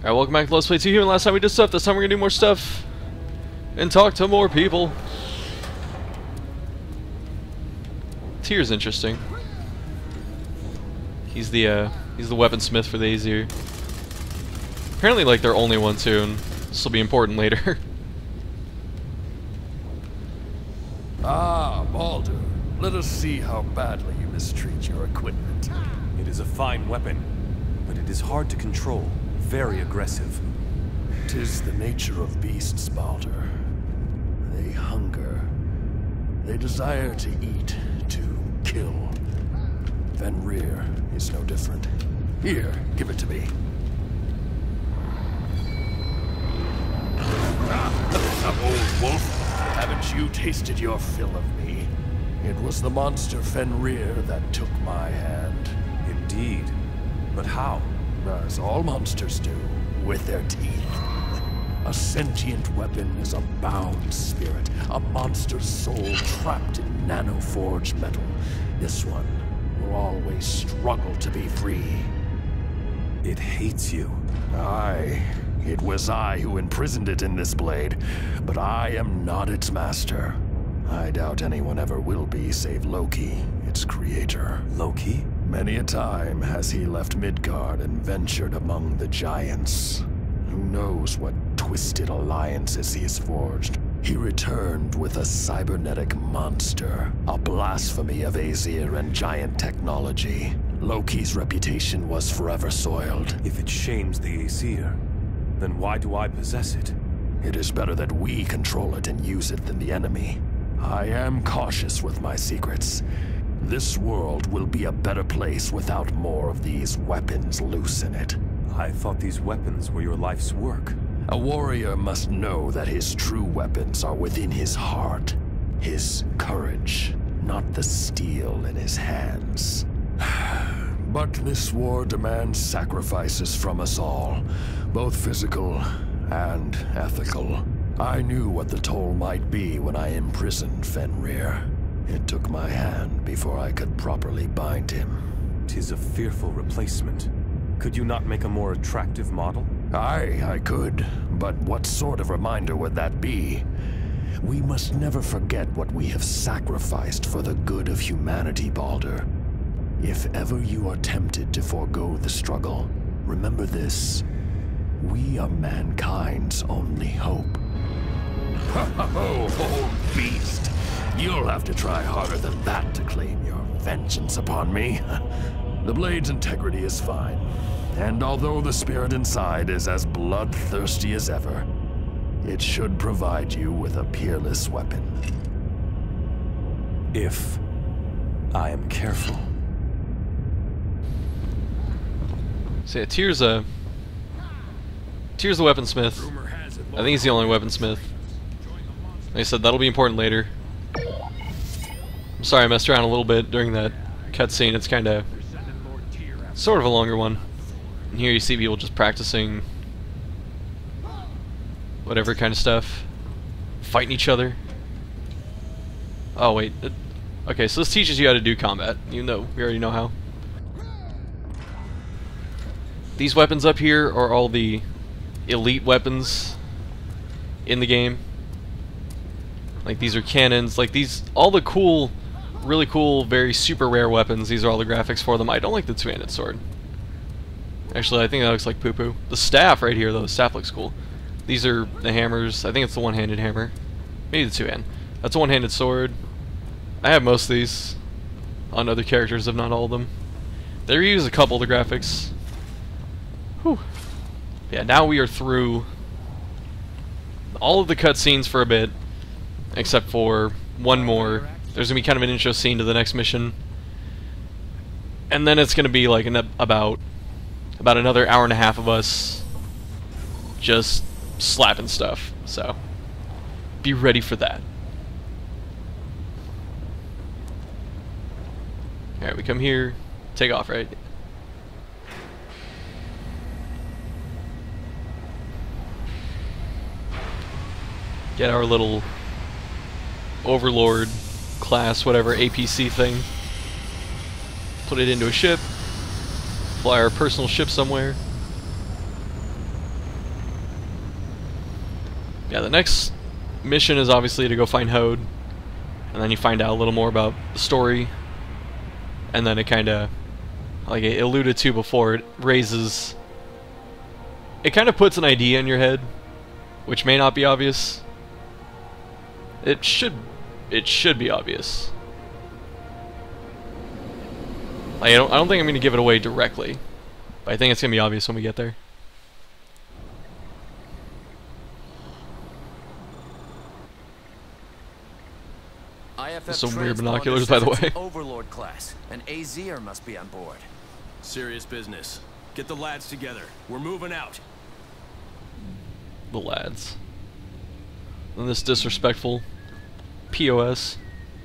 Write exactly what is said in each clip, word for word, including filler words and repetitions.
Alright, welcome back to Let's Play two Human. Last time we did stuff, this time we're gonna do more stuff and talk to more people. Tyr's interesting. He's the uh, he's the weaponsmith for the Aesir. Apparently, like, they're only one too, and this will be important later. Ah, Baldur. Let us see how badly you mistreat your equipment. It is a fine weapon, but it is hard to control. Very aggressive. 'Tis the nature of beasts, Baldur. They hunger. They desire to eat, to kill. Fenrir is no different. Here, give it to me. Ah, old wolf, haven't you tasted your fill of me? It was the monster Fenrir that took my hand. Indeed. But how? As all monsters do, with their teeth. A sentient weapon is a bound spirit, a monster's soul trapped in nanoforged metal. This one will always struggle to be free. It hates you. Aye, it was I who imprisoned it in this blade, but I am not its master. I doubt anyone ever will be save Loki, its creator. Loki? Many a time has he left Midgard and ventured among the giants. Who knows what twisted alliances he has forged. He returned with a cybernetic monster, a blasphemy of Aesir and giant technology. Loki's reputation was forever soiled. If it shames the Aesir, then why do I possess it? It is better that we control it and use it than the enemy. I am cautious with my secrets. This world will be a better place without more of these weapons loose in it. I thought these weapons were your life's work. A warrior must know that his true weapons are within his heart. His courage, not the steel in his hands. But this war demands sacrifices from us all, both physical and ethical. I knew what the toll might be when I imprisoned Fenrir. It took my hand before I could properly bind him. 'Tis a fearful replacement. Could you not make a more attractive model? Aye, I could, but what sort of reminder would that be? We must never forget what we have sacrificed for the good of humanity, Baldur. If ever you are tempted to forego the struggle, remember this. We are mankind's only hope. Ho, ho, beast! You'll have to try harder than that to claim your vengeance upon me. The blade's integrity is fine, and although the spirit inside is as bloodthirsty as ever, it should provide you with a peerless weapon. If I am careful. So yeah, Tyr's a... Tyr's the weaponsmith. I think he's the only weaponsmith. Like I said, that'll be important later. I'm sorry I messed around a little bit during that cutscene. It's kind of... sort of a longer one. And here you see people just practicing... whatever kind of stuff. Fighting each other. Oh wait. It, okay, so this teaches you how to do combat. You know, we already know how. These weapons up here are all the elite weapons in the game. Like, these are cannons, like these, all the cool, really cool, very super rare weapons, these are all the graphics for them. I don't like the two-handed sword. Actually, I think that looks like poo-poo. The staff right here, though, the staff looks cool. These are the hammers. I think it's the one-handed hammer. Maybe the two-hand. That's a one-handed sword. I have most of these on other characters, if not all of them. They reuse a couple of the graphics. Whew. Yeah, now we are through all of the cutscenes for a bit, except for one more. There's gonna be kind of an intro scene to the next mission, and then it's gonna be like an, about about another hour and a half of us just slapping stuff. So be ready for that. All right, we come here, take off, right? Get our little Overlord class, whatever, A P C thing. Put it into a ship. Fly our personal ship somewhere. yeah, the next mission is obviously to go find Hode, and then you find out a little more about the story, and then it kind of, like it alluded to before, it raises, it kind of puts an idea in your head, which may not be obvious. It should, it should be obvious. Like, I don't, I don't think I'm going to give it away directly, but I think it's going to be obvious when we get there. Some weird binoculars, by the way. Overlord class, and Azir must be on board. Serious business. Get the lads together. We're moving out. The lads. And this disrespectful P O S.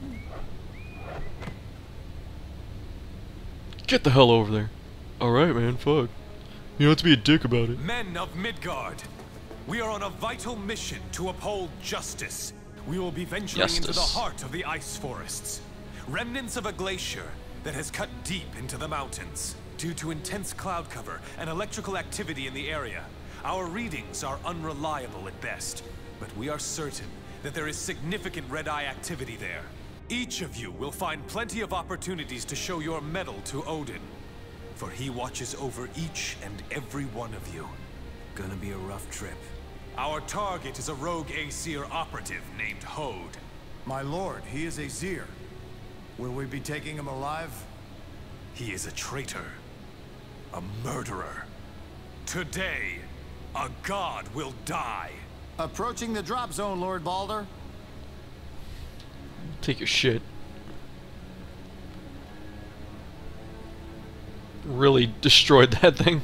Get the hell over there. Alright, man, fuck. You don't have to be a dick about it. Men of Midgard, we are on a vital mission to uphold justice. We will be venturing Justice. into the heart of the ice forests. Remnants of a glacier that has cut deep into the mountains. Due to intense cloud cover and electrical activity in the area, our readings are unreliable at best. But we are certain that there is significant red-eye activity there. Each of you will find plenty of opportunities to show your mettle to Odin, for he watches over each and every one of you. Gonna be a rough trip. Our target is a rogue Aesir operative named Hode. My lord, he is Azir. Will we be taking him alive? He is a traitor, a murderer. Today, a god will die. Approaching the drop zone, Lord Balder. Take your shit. Really destroyed that thing.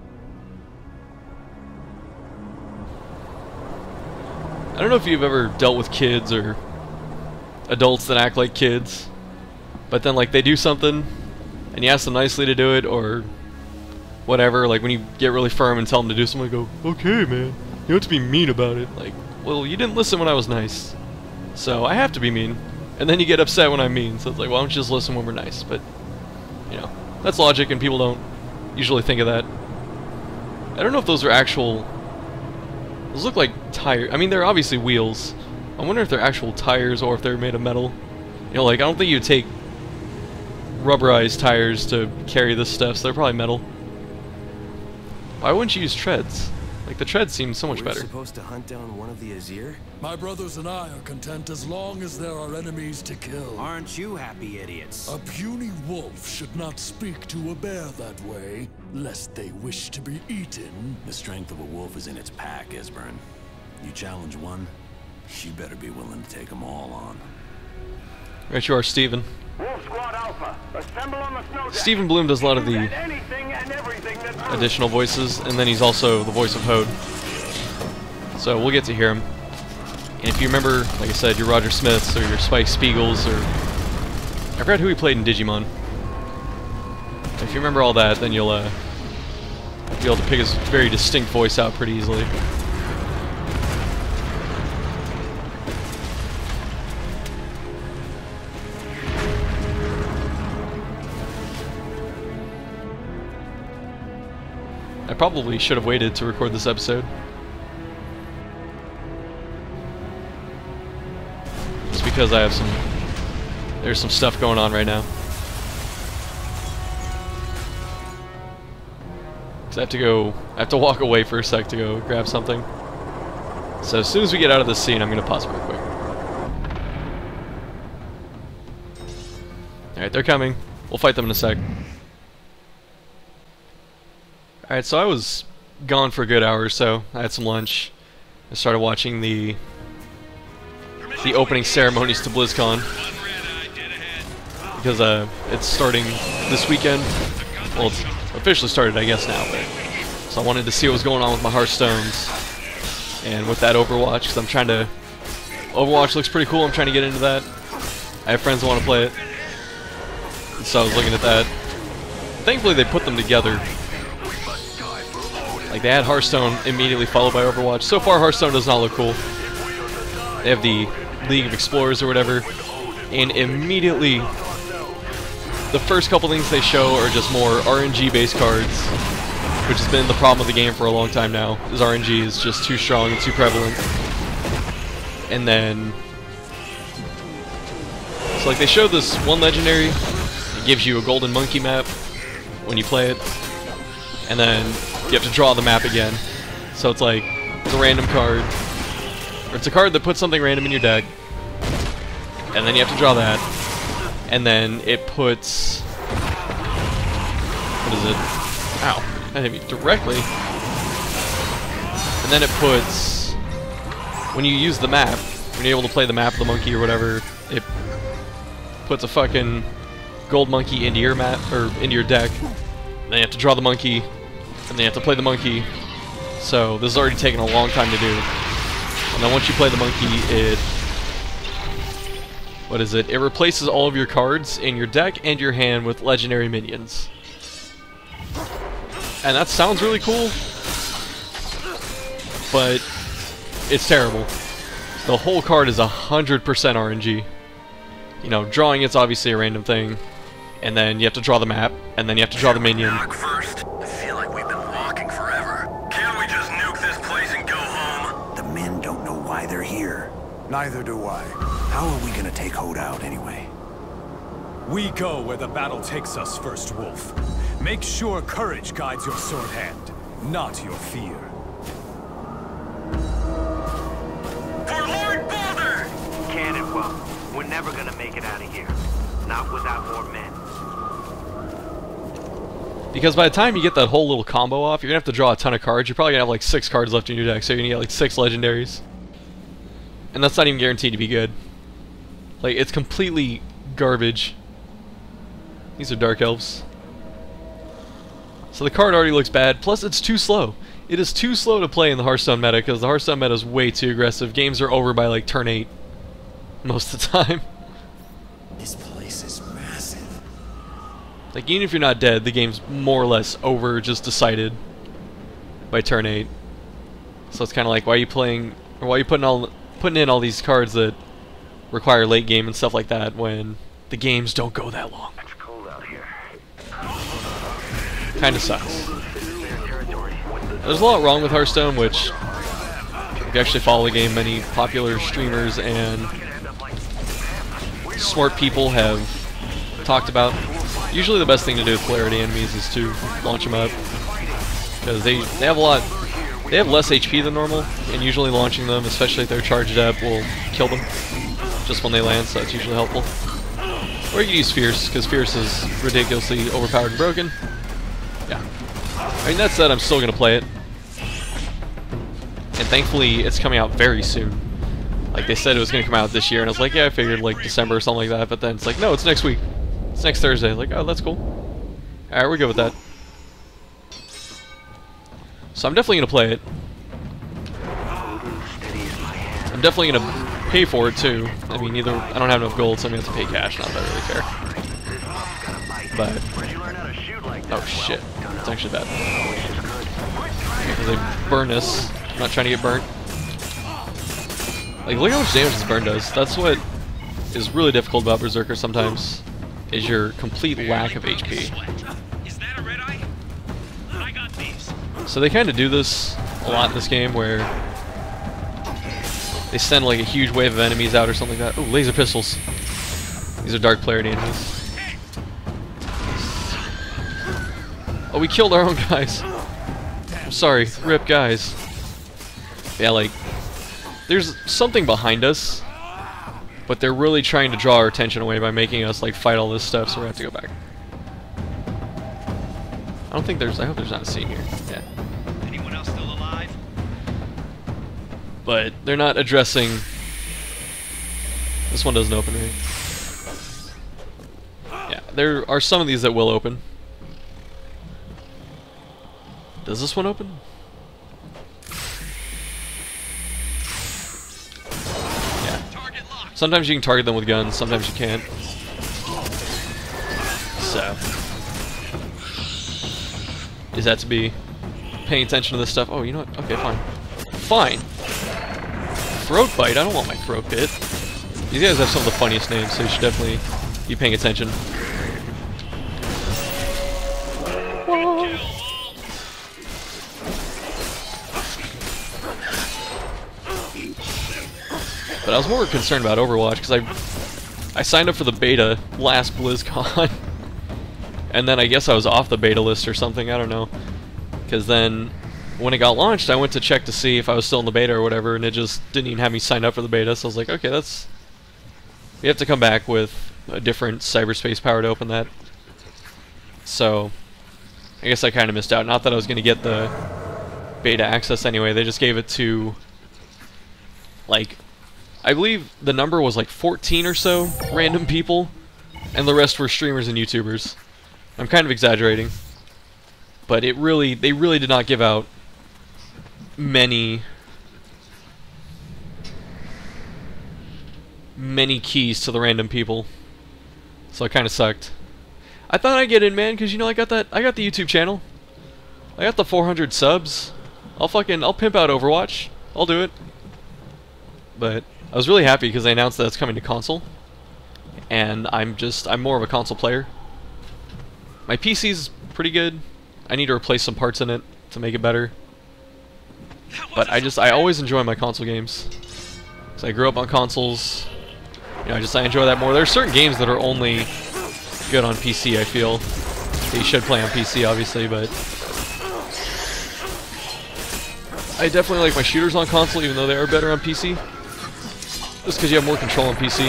I don't know if you've ever dealt with kids or adults that act like kids, but then like they do something and you ask them nicely to do it or whatever, like when you get really firm and tell them to do something, go, okay man, you don't have to be mean about it. Like, well, you didn't listen when I was nice, so I have to be mean. And then you get upset when I'm mean, so it's like, why don't you just listen when we're nice? But, you know, that's logic and people don't usually think of that. I don't know if those are actual... Those look like tires. I mean, they're obviously wheels. I wonder if they're actual tires or if they're made of metal. You know, like, I don't think you'd take rubberized tires to carry this stuff, so they're probably metal. Why wouldn't you use treads? Like, the treads seem so much We're better. supposed to hunt down one of the Azir? My brothers and I are content as long as there are enemies to kill. Aren't you happy idiots? A puny wolf should not speak to a bear that way, lest they wish to be eaten. The strength of a wolf is in its pack, Esbern. You challenge one, you better be willing to take them all on. Right you are, Steven. Wolf Squad Alpha, assemble on the snow deck. Steven Bloom does a lot of the Anything and everything that moves. additional voices, and then he's also the voice of Hode. So we'll get to hear him. And if you remember, like I said, your Roger Smiths or your Spike Spiegels, or I forgot who he played in Digimon. If you remember all that, then you'll uh, be able to pick his very distinct voice out pretty easily. I probably should have waited to record this episode. Just because I have some... There's some stuff going on right now. Because I have to go... I have to walk away for a sec to go grab something. So as soon as we get out of this scene, I'm going to pause real quick. Alright, they're coming. We'll fight them in a sec. Alright, so I was gone for a good hour or so. I had some lunch. I started watching the the opening ceremonies to BlizzCon. Because uh, it's starting this weekend. Well, it's officially started, I guess, now. But, so I wanted to see what was going on with my Hearthstones. And with that Overwatch, because I'm trying to... Overwatch looks pretty cool. I'm trying to get into that. I have friends that want to play it. So I was looking at that. Thankfully, they put them together. Like, they had Hearthstone immediately followed by Overwatch. So far, Hearthstone does not look cool. They have the League of Explorers or whatever, and immediately the first couple things they show are just more R N G-based cards, which has been the problem of the game for a long time now, is R N G is just too strong and too prevalent. and then so like they showed this one legendary. It gives you a golden monkey map when you play it, and then you have to draw the map again. So it's like it's a random card, or it's a card that puts something random in your deck, and then you have to draw that, and then it puts what is it? Ow! That hit me directly. And then it puts, when you use the map, when you're able to play the map of the monkey or whatever, it puts a fucking gold monkey into your map, or into your deck. Then you have to draw the monkey, and then you have to play the monkey. So this has already taken a long time to do. And then once you play the monkey, it, what is it? It replaces all of your cards in your deck and your hand with legendary minions. And that sounds really cool, but it's terrible. The whole card is one hundred percent R N G. You know, drawing it's obviously a random thing, and then you have to draw the map, and then you have to draw the minion. Knock first. I feel like we've been walking forever. Can't we just nuke this place and go home? The men don't know why they're here. Neither do I. How are we gonna take Hode out anyway? We go where the battle takes us, First Wolf. Make sure courage guides your sword hand, not your fear. For Lord Baldur! Cannonball, we're never gonna make it out of here. Not without more men. Because by the time you get that whole little combo off, you're gonna have to draw a ton of cards. You're probably gonna have like six cards left in your deck, so you're gonna get like six legendaries. And that's not even guaranteed to be good. Like, it's completely garbage. These are Dark Elves. So the card already looks bad, plus it's too slow. It is too slow to play in the Hearthstone meta, because the Hearthstone meta is way too aggressive. Games are over by like turn eight. Most of the time. This place is massive. Like, even if you're not dead, the game's more or less over, just decided by turn eight. So it's kind of like, why are you playing, or why are you putting all putting in all these cards that require late game and stuff like that when the games don't go that long? It's cold out here. Kinda sucks. There's a lot wrong with Hearthstone, which if you actually follow the game, many popular streamers and smart people have talked about. Usually the best thing to do with polarity enemies is to launch them up, because they, they have a lot, they have less H P than normal, and usually launching them, especially if they're charged up, will kill them just when they land, so that's usually helpful. Or you can use Fierce, because Fierce is ridiculously overpowered and broken. Yeah. I mean, that said, I'm still going to play it. And thankfully, it's coming out very soon. Like, they said it was going to come out this year, and I was like, yeah, I figured, like, December or something like that, but then it's like, no, it's next week. It's next Thursday. Like, oh, that's cool. Alright, we're good with that. So I'm definitely going to play it. I'm definitely going to pay for it, too. I mean, either I don't have enough gold, so I'm going to have to pay cash, not that I really care. But... oh, shit. It's actually bad. Because they burn us. I'm not trying to get burnt. Like, look how much damage this burn does. That's what is really difficult about Berserker sometimes, is your complete lack of H P. So they kind of do this a lot in this game, where they send like a huge wave of enemies out or something like that. Oh, laser pistols. These are dark polarity enemies. Oh, we killed our own guys. I'm sorry, rip guys. Yeah, like, there's something behind us, but they're really trying to draw our attention away by making us like fight all this stuff, so we have to go back. I don't think there's, I hope there's not a scene here. Yeah. Anyone else still alive? But they're not addressing, this one doesn't open, right? Yeah, there are some of these that will open. Does this one open? Yeah. Sometimes you can target them with guns, sometimes you can't. So, is that to be paying attention to this stuff? Oh, you know what? Okay, fine. Fine. Throat bite? I don't want my throat bit. These guys have some of the funniest names, so you should definitely be paying attention. Whoa. But I was more concerned about Overwatch because I I signed up for the beta last BlizzCon, and then I guess I was off the beta list or something. I don't know. Because then when it got launched, I went to check to see if I was still in the beta or whatever, and it just didn't even have me sign up for the beta. So I was like, okay, that's we have to come back with a different cyberspace power to open that. So I guess I kind of missed out. Not that I was going to get the beta access anyway. They just gave it to, like, I believe the number was like fourteen or so random people, and the rest were streamers and YouTubers. I'm kind of exaggerating, but it really, they really did not give out many many keys to the random people, so it kind of sucked. I thought I'd get in, man, because you know I got that, I got the YouTube channel, I got the four hundred subs. I'll fucking, I'll pimp out Overwatch. I'll do it. But I was really happy because they announced that it's coming to console, and I'm just, I'm more of a console player. My P C's pretty good. I need to replace some parts in it to make it better. But I just, I always enjoy my console games. So I grew up on consoles. You know, I just, I enjoy that more. There are certain games that are only good on P C, I feel. So you should play on P C, obviously, but I definitely like my shooters on console, even though they are better on P C. Just because you have more control on P C.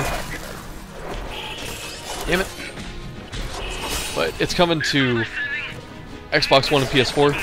Damn it. But it's coming to Xbox One and P S four.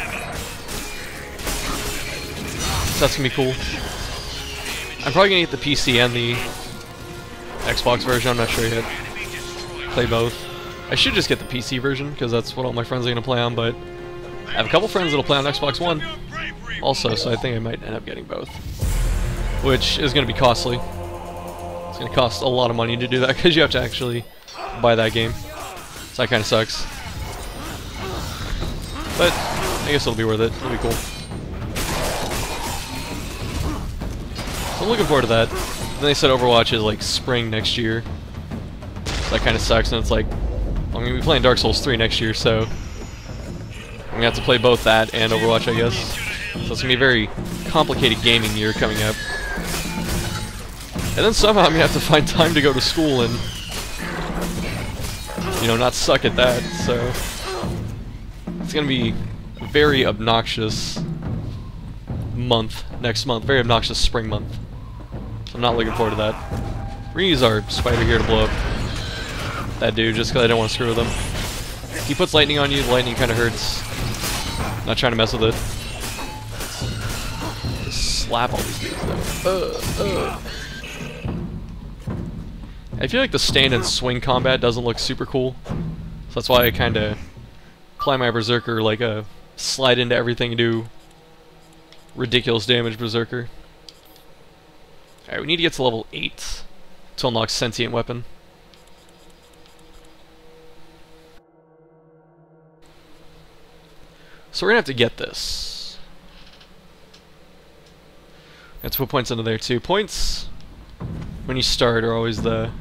So that's going to be cool. I'm probably going to get the P C and the Xbox version, I'm not sure yet. Play both. I should just get the P C version, because that's what all my friends are going to play on, but I have a couple friends that'll play on Xbox One also, so I think I might end up getting both. Which is going to be costly. It's going to cost a lot of money to do that, because you have to actually buy that game. So that kind of sucks. But I guess it'll be worth it. It'll be cool. So I'm looking forward to that. Then they said Overwatch is like spring next year. So that kind of sucks, and it's like, I'm going to be playing Dark Souls three next year, so I'm going to have to play both that and Overwatch, I guess. So it's going to be a very complicated gaming year coming up. And then somehow I'm going to have to find time to go to school and, you know, not suck at that, so it's going to be a very obnoxious month next month, very obnoxious spring month. So I'm not looking forward to that. We're going to use our spider here to blow up that dude just because I don't want to screw with him. He puts lightning on you, the lightning kind of hurts. Not trying to mess with it. Just slap all these dudes though. Uh, uh. I feel like the stand and swing combat doesn't look super cool. So that's why I kind of play my Berserker like a slide into everything and do ridiculous damage Berserker. Alright, we need to get to level eight to unlock Sentient Weapon. So we're gonna have to get this. Have to put points into there too. Points when you start are always the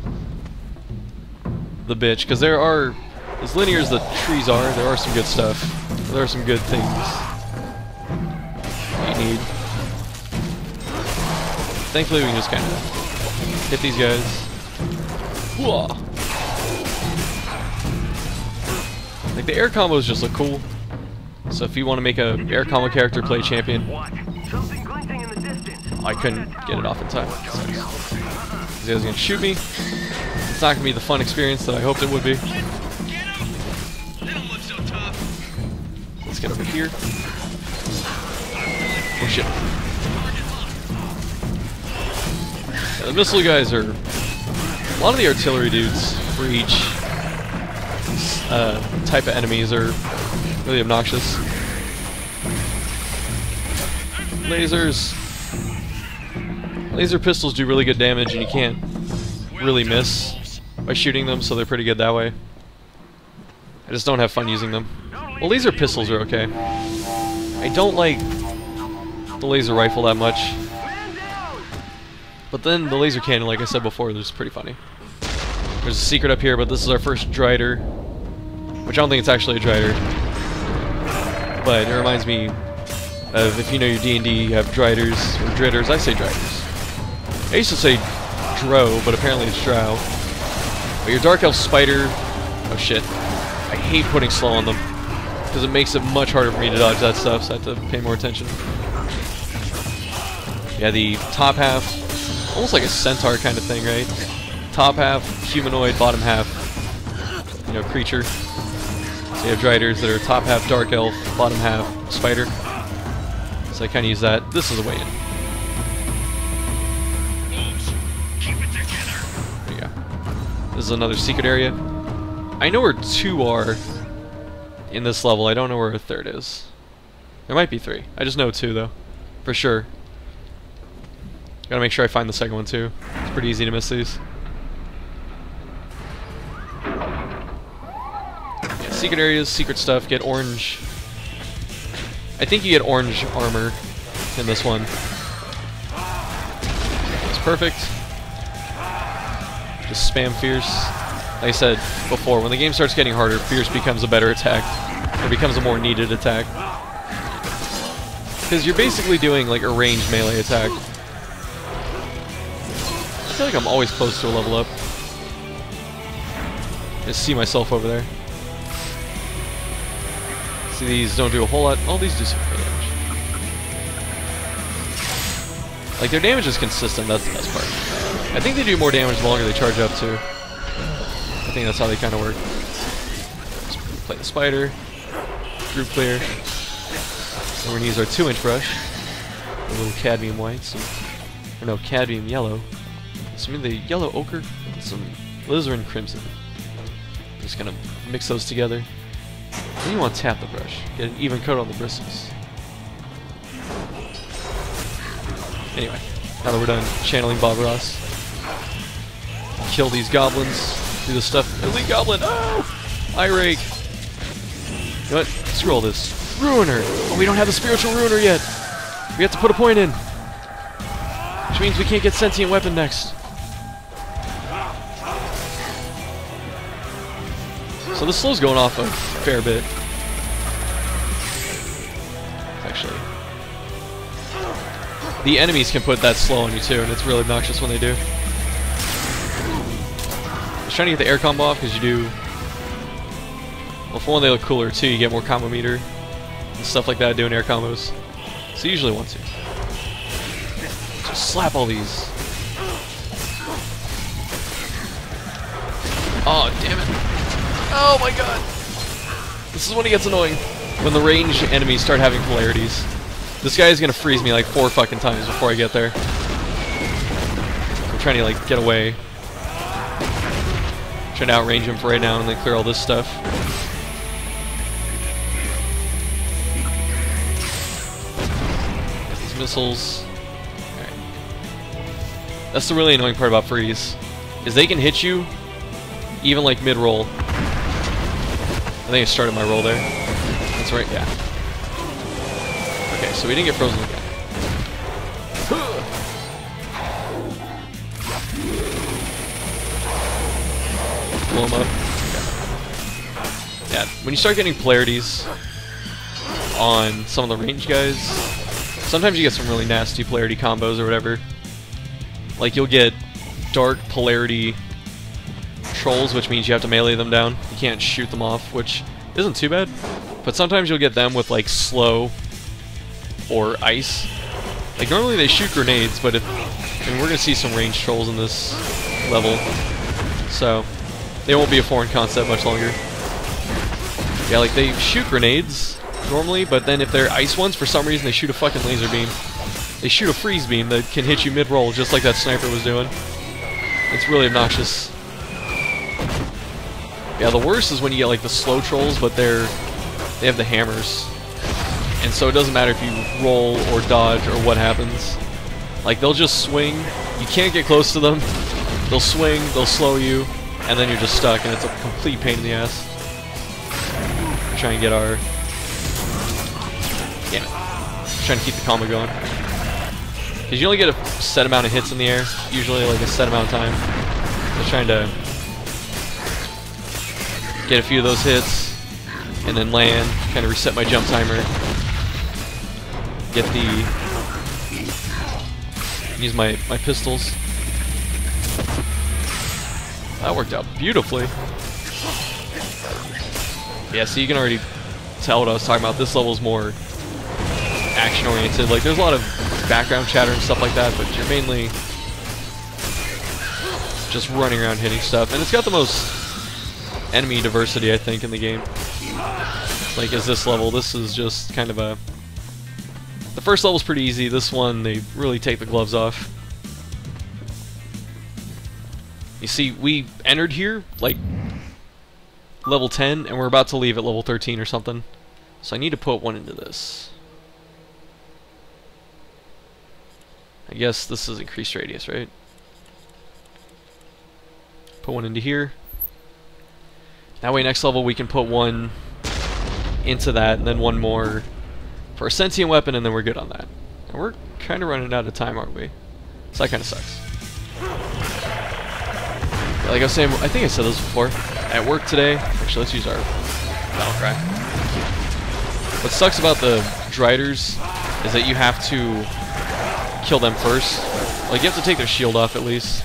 the bitch, because there are, as linear as the trees are, there are some good stuff. There are some good things you need. Thankfully we can just kind of hit these guys. Whoa. Like the air combos just look cool. So if you want to make a air combo character play champion, I couldn't get it off in time. These guys are gonna shoot me. It's not gonna be the fun experience that I hoped it would be. Let's get over here. Oh shit. Yeah, the missile guys are, a lot of the artillery dudes for each uh, type of enemies are really obnoxious. Lasers. Laser pistols do really good damage, and you can't really miss by shooting them, so they're pretty good that way. I just don't have fun using them. Well, laser pistols are okay. I don't like the laser rifle that much. But then the laser cannon, like I said before, is pretty funny. There's a secret up here, but this is our first Drider, which I don't think it's actually a Drider. But it reminds me of, if you know your D and D, you have Driders, or Dritters, I say Driders. I used to say Dro, but apparently it's Drow. But your Dark Elf Spider... Oh shit. I hate putting slow on them, because it makes it much harder for me to dodge that stuff, so I have to pay more attention. Yeah, the top half, almost like a centaur kind of thing, right? Top half, humanoid, bottom half, you know, creature. So you have Driders that are top half Dark Elf, bottom half Spider. So I kind of use that. This is the way in. There you go. This is another secret area. I know where two are in this level. I don't know where a third is. There might be three. I just know two, though. For sure. Gotta make sure I find the second one, too. It's pretty easy to miss these. Yeah, secret areas, secret stuff. Get orange. I think you get orange armor in this one. It's perfect. Just spam Fierce. Like I said before, when the game starts getting harder, Fierce becomes a better attack. Or becomes a more needed attack. Because you're basically doing like a ranged melee attack. I feel like I'm always close to a level up. Just see myself over there. See, these don't do a whole lot. All these do some damage. Like, their damage is consistent, that's the best part. I think they do more damage the longer they charge up, too. I think that's how they kind of work. Let's play the spider. Group clear. And we're going to use our two inch brush. A little cadmium white. Some, or no, cadmium yellow. Some of the yellow ochre. And some alizarin crimson. Just kind of mix those together. Then you want to tap the brush. Get an even coat on the bristles. Anyway, now that we're done channeling Bob Ross, kill these goblins. Do the stuff. Elite Goblin! Oh! Eye rake! You know what? Screw all this. Ruiner! Oh, we don't have the spiritual ruiner yet! We have to put a point in! Which means we can't get sentient weapon next. So this slow's going off a fair bit. Actually. The enemies can put that slow on you too, and it's really obnoxious when they do. I was trying to get the air combo off because you do... Well, for one, they look cooler. Two, you get more combo meter and stuff like that doing air combos. So you usually want to. Just slap all these. Oh, damn it. Oh my god. This is when it gets annoying. When the ranged enemies start having polarities. This guy is gonna freeze me like four fucking times before I get there. I'm trying to like get away. Trying to outrange him for right now and then clear all this stuff. Get these missiles. Alright. That's the really annoying part about freeze. Is they can hit you even like mid-roll. I think I started my roll there. That's right, yeah. Okay, so we didn't get frozen again. Blow him up. Okay. Yeah, when you start getting polarities on some of the range guys, sometimes you get some really nasty polarity combos or whatever. Like, you'll get dark polarity trolls, which means you have to melee them down. You can't shoot them off, which isn't too bad. But sometimes you'll get them with like slow or ice. Like normally they shoot grenades, but if I mean, we're gonna see some ranged trolls in this level, so they won't be a foreign concept much longer. Yeah, like they shoot grenades normally, but then if they're ice ones, for some reason they shoot a fucking laser beam. They shoot a freeze beam that can hit you mid-roll, just like that sniper was doing. It's really obnoxious. Yeah, the worst is when you get like the slow trolls, but they're they have the hammers, and so it doesn't matter if you roll or dodge or what happens. Like they'll just swing. You can't get close to them. They'll swing. They'll slow you, and then you're just stuck, and it's a complete pain in the ass. We're trying to get our. Damn it! Trying to keep the combo going. Because you only get a set amount of hits in the air, usually like a set amount of time. Just trying to get a few of those hits, and then land, kind of reset my jump timer. Get the Use my, my pistols. That worked out beautifully. Yeah, so you can already tell what I was talking about. This level's more action-oriented. Like, there's a lot of background chatter and stuff like that, but you're mainly just running around hitting stuff. And it's got the most enemy diversity, I think, in the game. Like, as this level, this is just kind of a... The first level's pretty easy. This one, they really take the gloves off. You see, we entered here, like, level ten, and we're about to leave at level thirteen or something. So I need to put one into this. I guess this is increased radius, right? Put one into here. That way next level we can put one into that, and then one more for a sentient weapon, and then we're good on that. And we're kind of running out of time, aren't we? So that kind of sucks. Like I was saying, I think I said this before. At work today, actually let's use our battle cry. What sucks about the Driders is that you have to kill them first. Like, you have to take their shield off at least.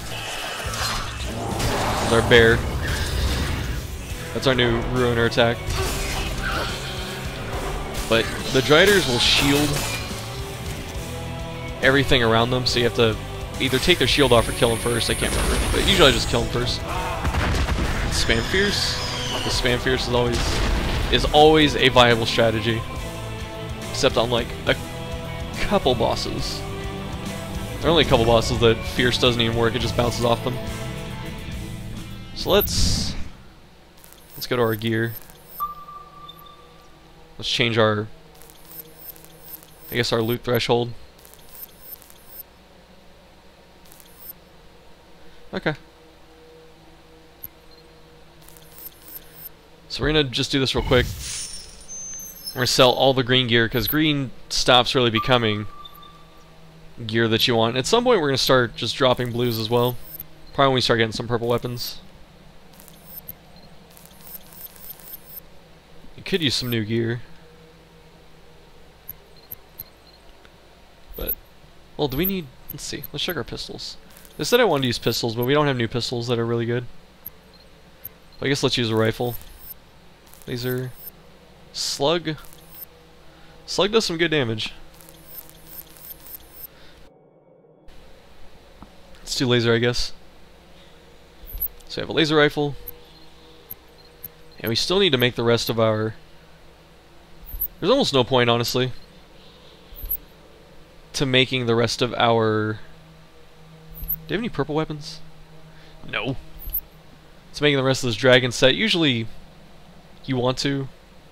Our bear. That's our new Ruiner attack. But the Driders will shield everything around them, so you have to either take their shield off or kill them first. I can't remember, but usually I just kill them first. Spam Fierce. The Spam Fierce is always is always a viable strategy, except on like a couple bosses. There are only a couple bosses that Fierce doesn't even work; it just bounces off them. So let's let's go to our gear. Let's change our, I guess, our loot threshold. Okay. So we're gonna just do this real quick. We're gonna sell all the green gear because green stops really becoming gear that you want. At some point, we're gonna start just dropping blues as well. Probably when we start getting some purple weapons. You could use some new gear. But, well, do we need... Let's see. Let's check our pistols. They said I wanted to use pistols, but we don't have new pistols that are really good. But I guess let's use a rifle. Laser. Slug. Slug does some good damage. Let's do laser, I guess. So we have a laser rifle. And we still need to make the rest of our... There's almost no point, honestly, to making the rest of our... Do you have any purple weapons? No. To making the rest of this dragon set. Usually, you want to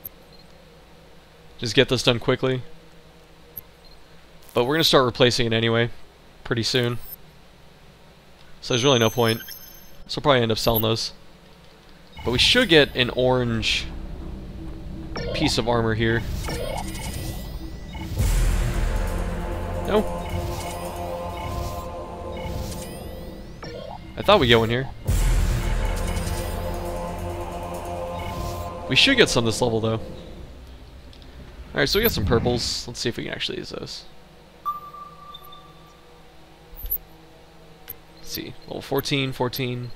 just get this done quickly. But we're going to start replacing it anyway, pretty soon. So there's really no point. So we'll probably end up selling those. But we should get an orange piece of armor here. No? I thought we'd get one here. We should get some this level, though. Alright, so we got some purples. Let's see if we can actually use those. Let's see. Level fourteen, fourteen.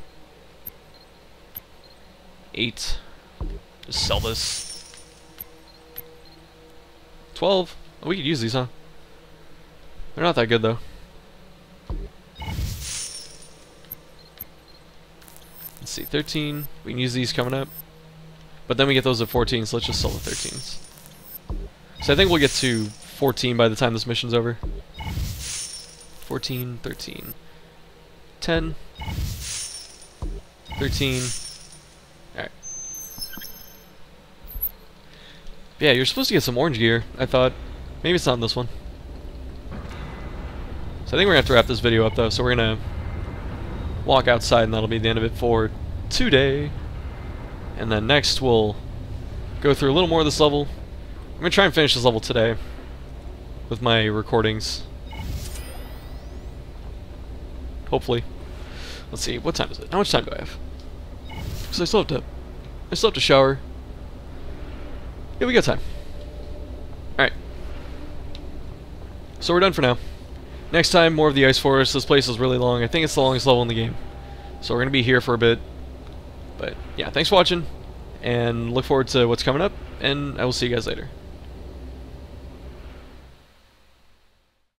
eight. Just sell this. twelve. Oh, we could use these, huh? They're not that good, though. Let's see, thirteen. We can use these coming up. But then we get those at fourteen, so let's just sell the thirteens. So I think we'll get to fourteen by the time this mission's over. fourteen, thirteen. ten. thirteen. Alright. Yeah, you're supposed to get some orange gear, I thought. Maybe it's not in this one. So I think we're going to have to wrap this video up, though, so we're going to walk outside, and that'll be the end of it for today. And then next, we'll go through a little more of this level. I'm going to try and finish this level today with my recordings. Hopefully. Let's see, what time is it? How much time do I have? Because I still have to... I still have to shower. Yeah, we got time. Alright. So we're done for now. next time, more of the Ice Forest. This place is really long. I think it's the longest level in the game. So we're going to be here for a bit. But yeah, thanks for watching, and look forward to what's coming up, and I will see you guys later.